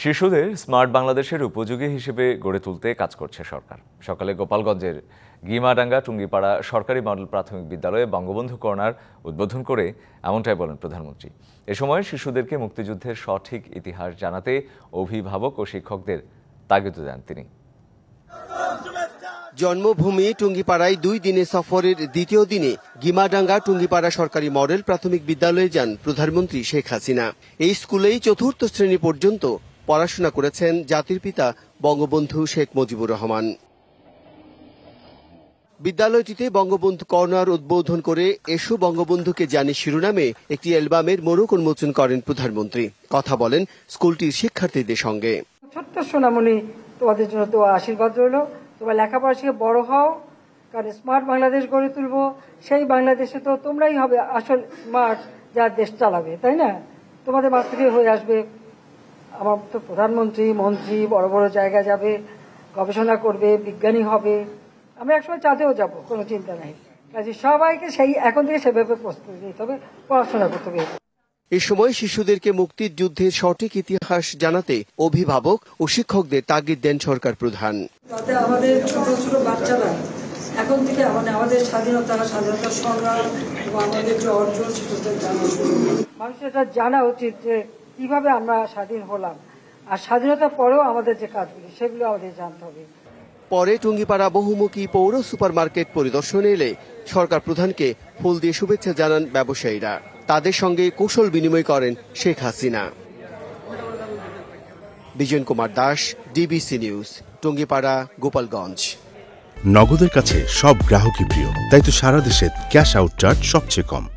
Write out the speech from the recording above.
শিশুদের স্মার্ট বাংলাদেশের উপযোগী হিসেবে গড়ে তুলতে কাজ করছে সরকার। সকালে গোপালগঞ্জের গিমাডাঙ্গা টুঙ্গিপাড়া সরকারি মডেল প্রাথমিক বিদ্যালয়ে বঙ্গবন্ধু কর্নার উদ্বোধন করে এমনটাই বলেন প্রধানমন্ত্রী। এ সময় শিশুদেরকে মুক্তিযুদ্ধের সঠিক ইতিহাস জানাতে অভিভাবক ও শিক্ষকদের তাগিদ দেন তিনি। জন্মভূমি টুঙ্গিপাড়ায় 2 দিনের সফরের দ্বিতীয় দিনে গিমাডাঙ্গা টুঙ্গিপাড়া সরকারি মডেল প্রাথমিক বিদ্যালয়ে যান প্রধানমন্ত্রী শেখ হাসিনা। এই স্কুলেই 4র্থ শ্রেণী পর্যন্ত পড়াশোনা করেছেন জাতির পিতা বঙ্গবন্ধু শেখ মুজিবুর রহমান। বিদ্যালয়টিতে বঙ্গবন্ধু কর্নার উদ্বোধন করে এসো বঙ্গবন্ধুকে জানি শিরোনামে একটি অ্যালবামের মোড়ক উন্মোচন করেন প্রধানমন্ত্রী। কথা বলেন স্কুলটির শিক্ষার্থীদের সঙ্গে। ছোট্ট সোনামণি, তোমাদের জন্য তো আশীর্বাদ রইল। তোমরা লেখাপড়া শিখে বড় হও, কারণ স্মার্ট বাংলাদেশ গড়ে তুলবো। সেই বাংলাদেশে তো তোমরাই হবে আসল স্মার্ট, যা দেশ চালাবে, তাই না? তোমাদের মাঠ থেকে হয়ে আসবে আমার তো প্রধানমন্ত্রী, মন্ত্রী, বড় বড় জায়গায় যাবে, গবেষণা করবে, বিজ্ঞানী হবে। আমরা একসময় চাঁদেও যাব, কোনো চিন্তা নাই। কাজে সবাইকে সেই এখন থেকে সেভাবে প্রস্তুতি নিতে হবে, পড়াশোনা করতে হবে। এ সময় শিশুদেরকে মুক্তির যুদ্ধের সঠিক ইতিহাস জানাতে অভিভাবক ও শিক্ষকদের তাগিদ দেন সরকার প্রধান। তাতে আমাদের ছোট ছোট বাচ্চারা এখন থেকে আমাদের স্বাধীনতা সংগ্রাম এবং আমাদের যে অর্জন সেটা জানা শুরু। মানুষের এটা জানা উচিত যে কিভাবে আমরা স্বাধীন হলাম, আর স্বাধীনতার পরেও আমাদের যে কাজগুলি সেগুলো আমাদের জানতে হবে। পরে টুঙ্গিপাড়া বহুমুখী পৌর সুপারমার্কেট পরিদর্শনে এলে সরকার প্রধানকে ফুল দিয়ে শুভেচ্ছা জানান ব্যবসায়ীরা। তাদের সঙ্গে কৌশল বিনিময় করেন শেখ হাসিনা। Bijon Kumar Das, DBC news, Tungipara, Gopalganj. নগদের কাছে সব গ্রাহকই প্রিয়, তাই তো সারা দেশে ক্যাশ আউট চার্জ সবচেয়ে কম।